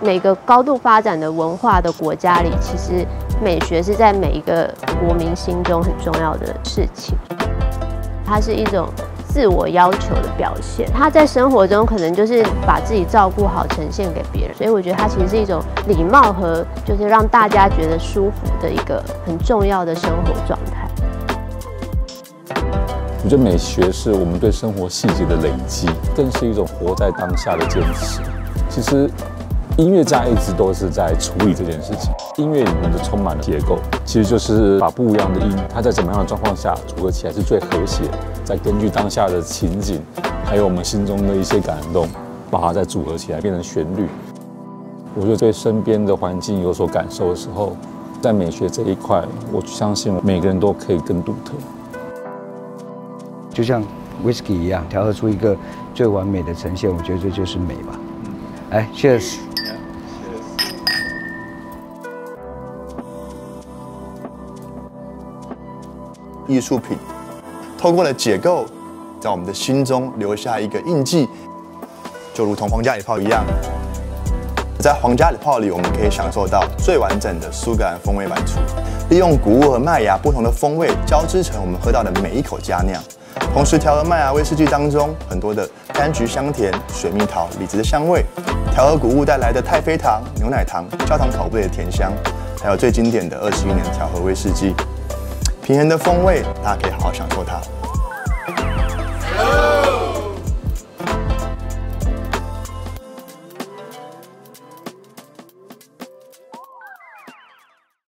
每个高度发展的文化的国家里，其实美学是在每一个国民心中很重要的事情。它是一种自我要求的表现，他在生活中可能就是把自己照顾好，呈现给别人。所以我觉得它其实是一种礼貌和就是让大家觉得舒服的一个很重要的生活状态。 我觉得美学是我们对生活细节的累积，更是一种活在当下的坚持。其实音乐家一直都是在处理这件事情，音乐里面就充满了结构，其实就是把不一样的音，它在怎么样的状况下组合起来是最和谐，再根据当下的情景，还有我们心中的一些感动，把它再组合起来变成旋律。我觉得对身边的环境有所感受的时候，在美学这一块，我相信每个人都可以更独特。 就像 whisky 一样，调和出一个最完美的呈现，我觉得这就是美吧。来 ，cheers。 艺术品透过了解构，在我们的心中留下一个印记，就如同皇家礼炮一样。在皇家礼炮里，我们可以享受到最完整的苏格兰风味版出，利用谷物和麦芽不同的风味交织成我们喝到的每一口佳酿。同时，调和麦芽威士忌当中很多的柑橘香甜、水蜜桃、李子的香味，调和谷物带来的太妃糖、牛奶糖、焦糖口味的甜香，还有最经典的21年调和威士忌，平衡的风味，大家可以好好享受它。